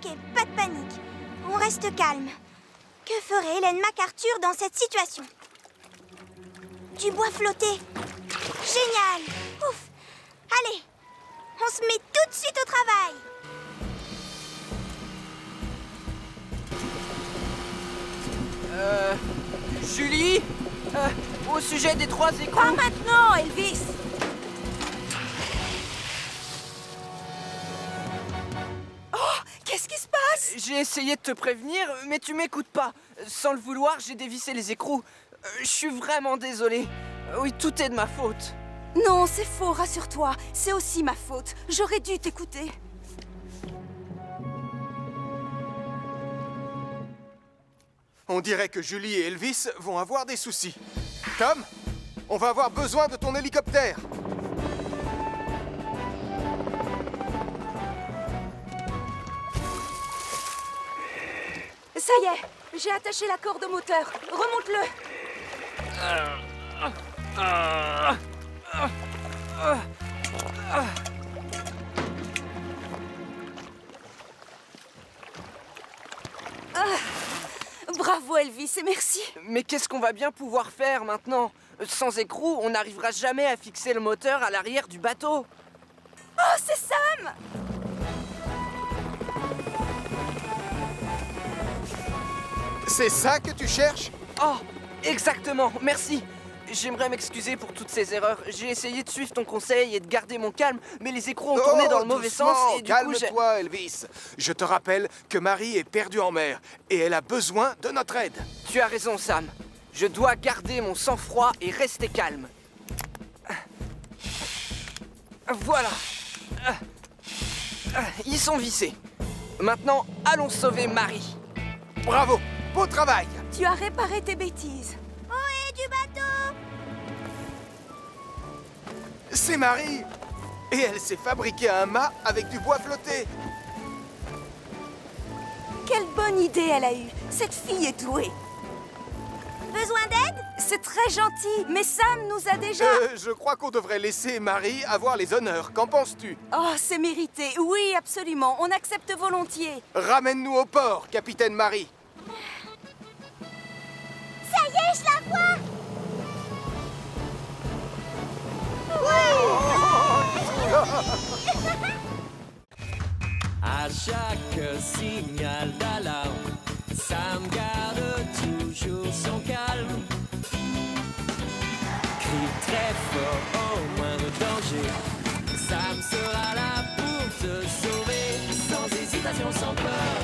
Ok, pas de panique. On reste calme. Que ferait Hélène MacArthur dans cette situation? Du bois flotté. Génial. Ouf. Allez, on se met tout de suite au travail. Julie, au sujet des 3 écrous... Pas maintenant, Elvis! Oh, qu'est-ce qui se passe? J'ai essayé de te prévenir, mais tu m'écoutes pas. Sans le vouloir, j'ai dévissé les écrous. Je suis vraiment désolé. Oui, tout est de ma faute. Non, c'est faux, rassure-toi. C'est aussi ma faute. J'aurais dû t'écouter. On dirait que Julie et Elvis vont avoir des soucis. Tom, on va avoir besoin de ton hélicoptère. Ça y est, j'ai attaché la corde au moteur. Remonte-le. Bravo Elvis et merci. Mais qu'est-ce qu'on va bien pouvoir faire maintenant? Sans écrou, on n'arrivera jamais à fixer le moteur à l'arrière du bateau. Oh, c'est Sam! C'est ça que tu cherches? Oh, exactement, merci. J'aimerais m'excuser pour toutes ces erreurs. J'ai essayé de suivre ton conseil et de garder mon calme, mais les écrous ont tourné dans le mauvais sens et du coup j'ai... Calme-toi, Elvis. Je te rappelle que Marie est perdue en mer et elle a besoin de notre aide. Tu as raison, Sam. Je dois garder mon sang-froid et rester calme. Voilà. Ils sont vissés. Maintenant, allons sauver Marie. Bravo, beau travail. Tu as réparé tes bêtises. Ohé, du bateau! C'est Marie. Et elle s'est fabriqué un mât avec du bois flotté. Quelle bonne idée elle a eue. Cette fille est douée. Besoin d'aide? C'est très gentil, mais Sam nous a déjà... Je crois qu'on devrait laisser Marie avoir les honneurs. Qu'en penses-tu? Oh, c'est mérité. Oui, absolument. On accepte volontiers. Ramène-nous au port, capitaine Marie. Ça y est, je la vois! À chaque signal d'alarme, Sam garde toujours son calme. Crie très fort au moindre danger. Sam sera là pour te sauver, sans hésitation, sans peur.